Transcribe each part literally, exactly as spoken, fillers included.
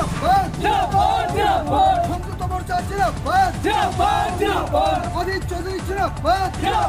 সংযুক্ত মোর্চা জিন্দাবাদ, অধীর চৌধুরী জিন্দাবাদ,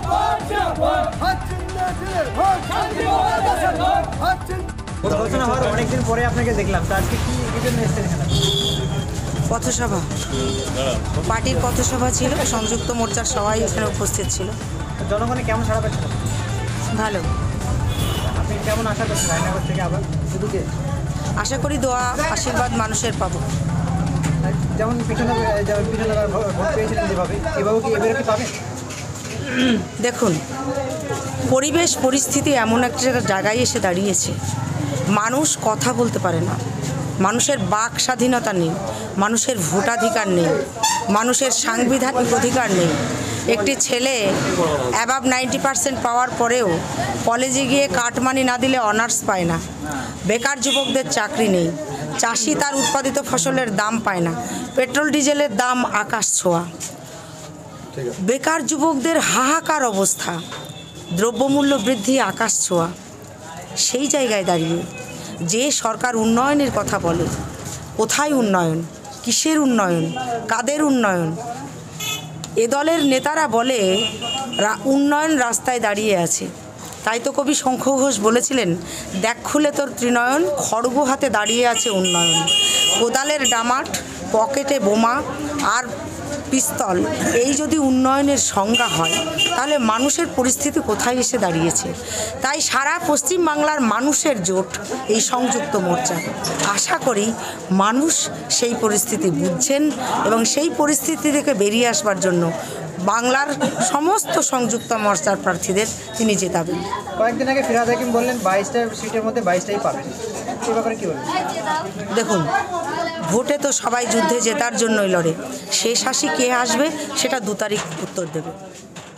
ঘোষণা হওয়ার অনেকদিন পরে আপনাকে দেখলাম, তো আজকে কি কি জন্য এসেছেন এখানে? পথসভা, পার্টির পথসভা ছিল, সংযুক্ত মোর্চার সবাই এখানে উপস্থিত ছিল। জনগণে কেমন সাড়া পাচ্ছিল? ভালো। আপনি কেমন আশা করছেন রায়নগর থেকে আবার শুধুকে? আশা করি দোয়া আশীর্বাদ মানুষের পাবো। যেমন পিছনে যেমন পিছনে ভোট পেয়েছিলেন যেভাবে, এভাবে কি এবারে কি পাবেন? দেখুন, পরিবেশ পরিস্থিতি এমন একটা জায়গায় এসে দাঁড়িয়েছে, মানুষ কথা বলতে পারে না, মানুষের বাক স্বাধীনতা নেই, মানুষের ভোটাধিকার নেই, মানুষের সাংবিধানিক অধিকার নেই। একটি ছেলে অ্যাবাভ নাইনটি পার্সেন্ট পাওয়ার পরেও কলেজে গিয়ে কাটমানি না দিলে অনার্স পায় না, বেকার যুবকদের চাকরি নেই, চাষি তার উৎপাদিত ফসলের দাম পায় না, পেট্রোল ডিজেলের দাম আকাশ ছোঁয়া, বেকার যুবকদের হাহাকার অবস্থা, দ্রব্যমূল্য বৃদ্ধি আকাশ ছোঁয়া। সেই জায়গায় দাঁড়িয়ে যে সরকার উন্নয়নের কথা বলে, কোথায় উন্নয়ন, কিসের উন্নয়ন, কাদের উন্নয়ন? এ দলের নেতারা বলে উন্নয়ন রাস্তায় দাঁড়িয়ে আছে। তাই তো কবি শঙ্খ ঘোষ বলেছিলেন, দেখ খুলে তোর ত্রিনয়ন, খড়গ হাতে দাঁড়িয়ে আছে উন্নয়ন। কোদালের ডামাট, পকেটে বোমা আর পিস্তল, এই যদি উন্নয়নের সংজ্ঞা হয়, তাহলে মানুষের পরিস্থিতি কোথায় এসে দাঁড়িয়েছে? তাই সারা পশ্চিম বাংলার মানুষের জোট এই সংযুক্ত মোর্চা। আশা করি মানুষ সেই পরিস্থিতি বুঝছেন এবং সেই পরিস্থিতি থেকে বেরিয়ে আসবার জন্য বাংলার সমস্ত সংযুক্ত মোর্চার প্রার্থীদের তিনি জেতাবেন। কয়েকদিন আগে ফিরহাদ হাকিম বললেন বাইশটা সিটের মধ্যে বাইশটাই পাবেন, সে ব্যাপারে কী বলবেন? দেখুন, ভোটে তো সবাই যুদ্ধে জেতার জন্যই লড়ে, শেষ হাসি কে আসবে সেটা দু তারিখ উত্তর দেবে।